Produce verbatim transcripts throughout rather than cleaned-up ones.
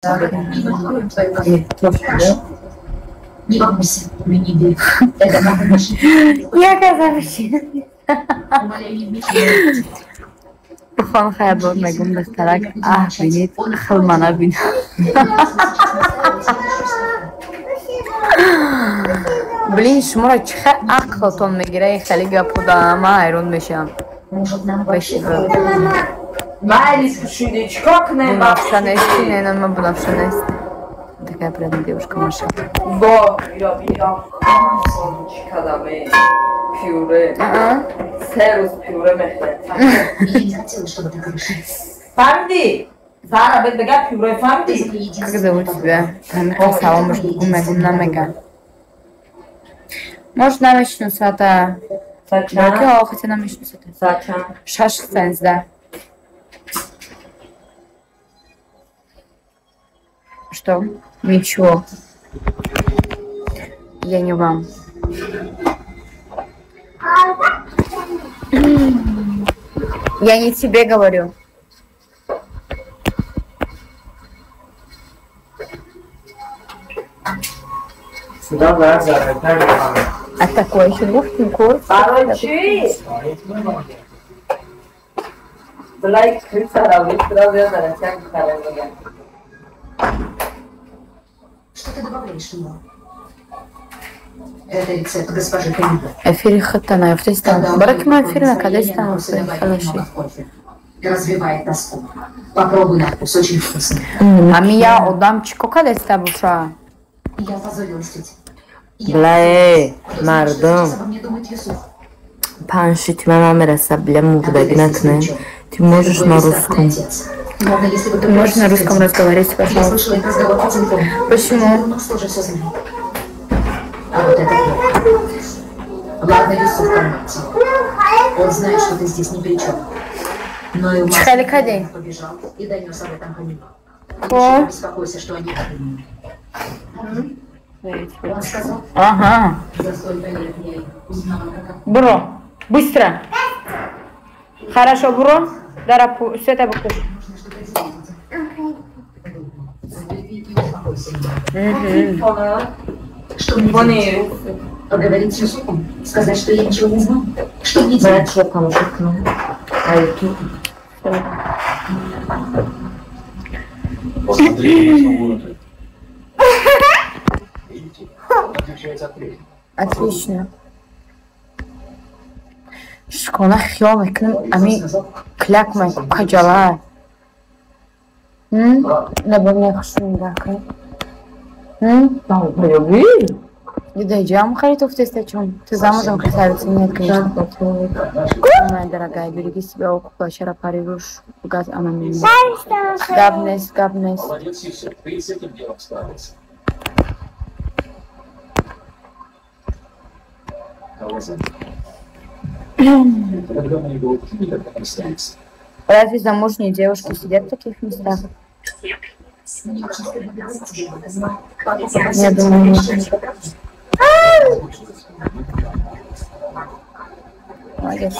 Не волнуйся, не это надо машина. Я казалось. Буханхая был на гумбастарак, а винит халмана бин. Блин, шмура чха акхалтон мегирей халига пуда майрон мешам. Может, нам Спасибо. Майлис кушинич, как не Бунавшанести, наверное, бунавшанести. Такая приятная девушка Маша. Да, я я солнышко даме. Пюре. Серус пюре мехле. Я не хотела, чтобы ты решила. Фамди. Зара, бед бега пюре Ты фамди. за единственное. Как зовут тебя? Там красава, может, гумегум на мега. Может, нам начну с это... Сачан. Баки, хотя нам начну с это. Сачан. Шашк сенс, да. Что? Ничего. Я не вам. Я не тебе говорю. Сюда вязать, так А такой еще легкий курс. Короче. Блайк, ты сразу, сразу я на всякий характер. Что ты добавляешь в него? Это рецепт госпожи Камида. Эфири хатана, я в тестах. Барак мой эфир на когда стал хороший. Развивает тоску. Попробуй на вкус, очень вкусно. А меня отдам чеко когда стал буша. Я позорилась тетя. Блай, мардом. Мне думает Юсуф. Панши, тебя мама расабля мурдагнатне. Ты можешь на русском. Можно, если вы Ты можешь на русском разговаривать, Я пожалуйста? слышала их разговор по телефону. Почему? Нос тоже все знает. А вот это вот. Ладно, Юсуф, поймите. Он знает, что ты здесь ни при чем. Но и Чхали кадей. побежал и донес об этом Камилу. О. Не беспокойся, что они... Он сказал, Ага. за столько лет я узнала, как... Бро, быстро. Хорошо, бро. Дарапу, все это покажи. Нужно что-то сделать. Забери и успокойся. Что мне делать? Поговорить с Юсуфом? Сказать, что я ничего не знаю? Что мне делать? Что там шикну? А это? Посмотри, Отлично. Школа хёл, ами клякмай, каджала. М? Набавляй хшун бакай. М? Люби? Не дойдем, Харитов, ты о чем? Ты замужем, красавица? Нет, конечно. Моя дорогая, береги себя, окупа, вчера парируш, газ, она меня. Габнес, габнес. молодец, и все. Ты с этим делом справился. Кого зовут? Когда мы его никогда не останется. Разве замужние девушки сидят в таких местах? Я думаю, нет. Молодец.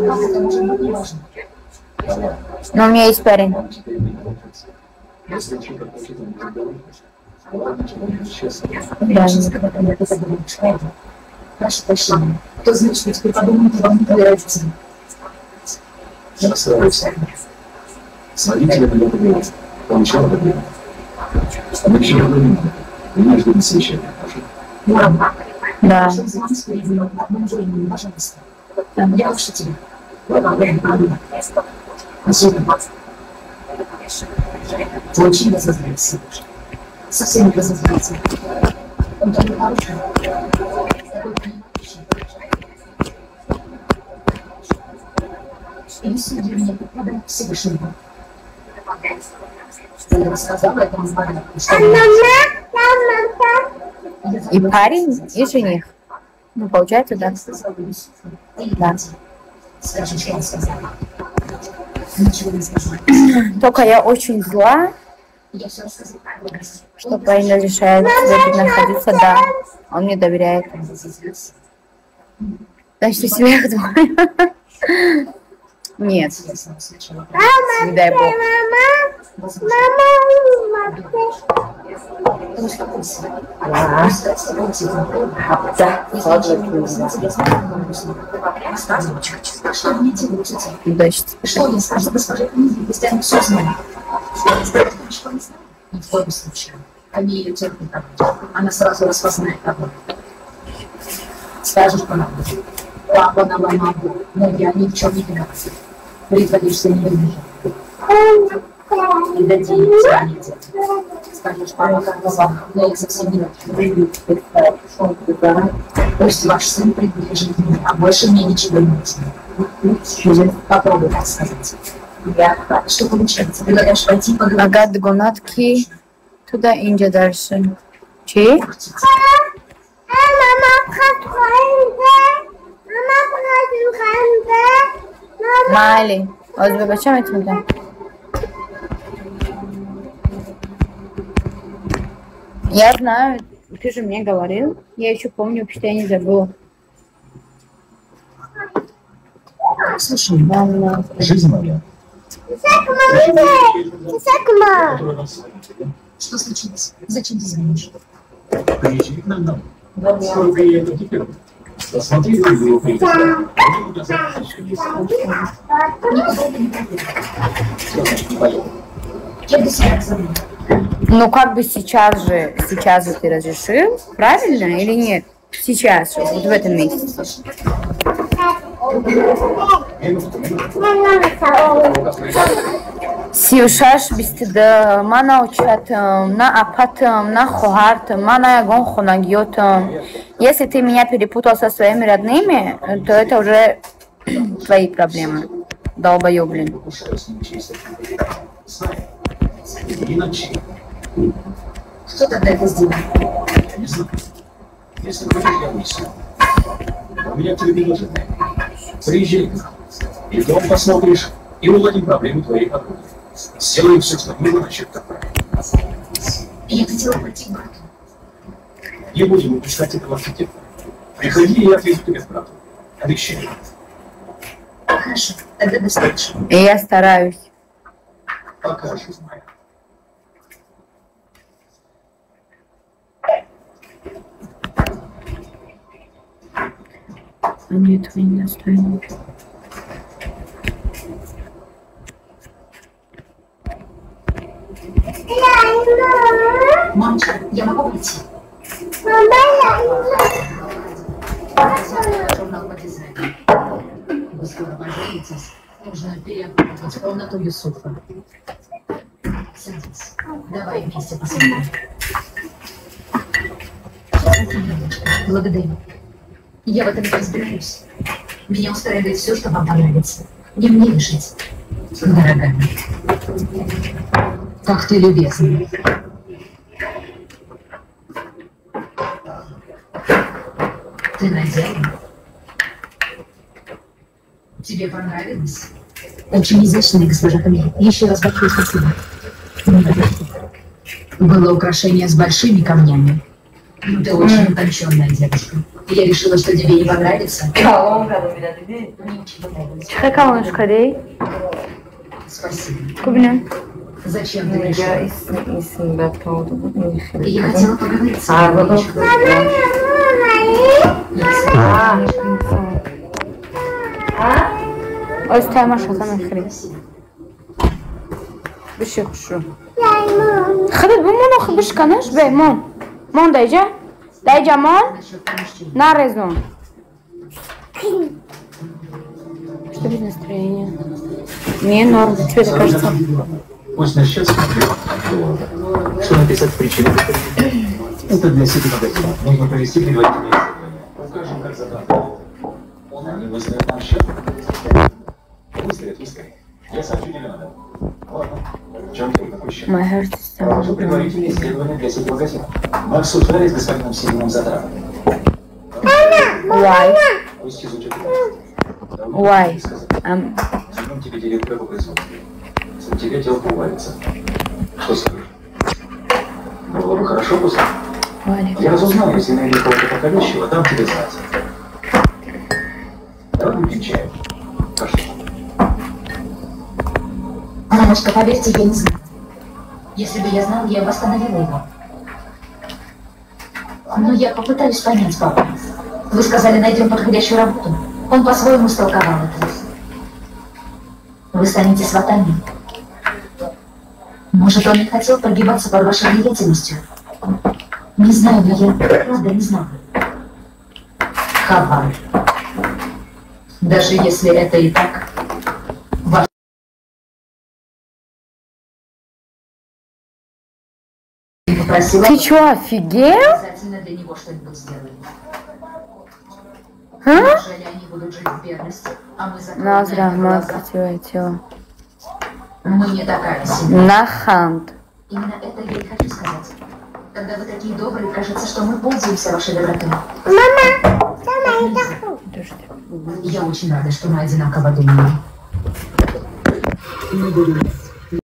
Но у меня есть парень. Если человек хочет разговаривать, ладно, честно. Да, Прошу прощения. То значит, что теперь подумают, вам не нравится. Я стараюсь. С водителем я поговорил. Получал проблему. Мы еще не говорим. Меня ждет на совещание. да. Пожалуйста. Я лучше тебя. Особенно. Ты очень разозлился. Совсем не разозлился. Он такой хороший. И сегодня мне попадает Всевышнего. Я рассказала этому парню, что И парень, и жених. Ну, получается, да. Да. Скажи, что он сказал. Ничего не сказал. Только я очень зла, Я все рассказала. что парень разрешает тебе находиться, да. Он мне доверяет. Значит, я себя их думаю. Нет, не дай бог. свои. Пускай с тобой тихо. Если ничего не проснется, я снова говорю с ним. Рассказывай, что мне делать с этим? Удачи. Что я скажу госпоже Камиле, если она все знает? Сказать, что не знаю? Ни в коем случае. Камиля терпит правду. Она сразу распознает правду. Скажешь правду. Папа наломал, но я ни в чем не виноват. Притворишься невинным. И дадим тебя не делать. Скажешь, папа сказал, но я совсем не рад. Пусть ваш сын приближит меня, а больше мне ничего не нужно. Попробуй так сказать. Что получается? Ты говоришь пойти поговорить? Агат гонатки туда инде дальше. Чи? Мали. Озбекчан этим. Я знаю, ты же мне говорил. Я еще помню, что я не забыла. Слушай, мама. Жизнь моя. Что случилось? Зачем ты звонишь? Приезжай к нам домой. Скоро приеду теперь. Посмотри в игру. Никуда не поеду. Я до сих пор забыла. Ну как бы сейчас же, сейчас же ты разрешил, правильно или нет? Сейчас же, вот в этом месяце. Сиушаш бистида, мана учатам, на апатам, на хохартам, мана ягон хонагьотам. Если ты меня перепутал со своими родными, то это уже твои проблемы. Долбоёб, блин. Иначе. Кто тогда это сделал? Не знаю. Если хочешь, я выясню. У меня к тебе предложение. Приезжай к нам. И дом посмотришь, и уладим проблемы твоей подруги. Сделаем все, что нужно насчет такого. Я хотела пойти к брату. Не будем упускать этого архитектора. Приходи, и я отвезу тебя к брату. Обещаю. Хорошо, тогда до встречи. И я стараюсь. Пока, жизнь моя. Они этого не достойны. Мамочка, я могу прийти? Журнал по дизайну. Вы скоро поженитесь. Нужно переоборудовать комнату Юсуфа. Садись. Давай вместе посмотрим. Благодарю. Я в этом не разбираюсь. Меня устраивает все, что вам понравится. Не мне решить, дорогая. Как ты любезна. Ты надела? Тебе понравилось? Очень изящная, госпожа Камиль. Еще раз большое спасибо. Было украшение с большими камнями. Ну, ты очень утонченная девушка. Я решила, что тебе не понравится. Мне очень понравилось. Çıkakalmış kadeyi. Спасибо. Kubine. Зачем ты Я пришла? иsim, isim belki oldu. Я хотела поговорить с А, тобой. вот Öztay maşatan akhiri. Bir şey kuşu. Xabir bu mono xabish kanash be mon. Mon dayja. Dayja mon. На резон. Что без настроения? Мне норм. Тебе это кажется? Пусть начнет смотреть. Что написать в причине? Это для сети магазина. Нужно провести предварительное исследование. Укажем, как задать. Они вызовут наш счет. Выстрелят, выстрелят. Я сообщу тебе надо. Ладно. В чем твой такой счет? My heart is Провожу предварительное исследование для сети магазина. Мы обсуждали с господином Симоном Затравом. Why? Пусть изучат. Why? Um, Займем тебе директора по производству. За тебя дело поувалится. Что скажешь? Было бы хорошо после. why? Я разузнаю, если найду кого-то подходящего, дам тебе знать. Давай выпьем чаю. Пошли. Мамочка, поверьте, я не знаю. Если бы я знал, я бы остановила его. Но я попытаюсь понять папу. Вы сказали, найдем подходящую работу. Он по-своему истолковал это. Вы станете сватами. Может, он не хотел прогибаться под вашей влиятельностью? Не знаю, но я правда не знаю. Хавар. Даже если это и так, ваш... Попросила... Ты чё, офигел? Обязательно для него что-нибудь сделали. А? Неужели они будут жить в бедности, а мы закроем на Назрав, них мое глаза? красивое тело. Мы не такая семья. Нахант. Именно это я и хочу сказать. Когда вы такие добрые, кажется, что мы пользуемся вашей добротой. Я очень рада, что мы одинаково думаем. Не буду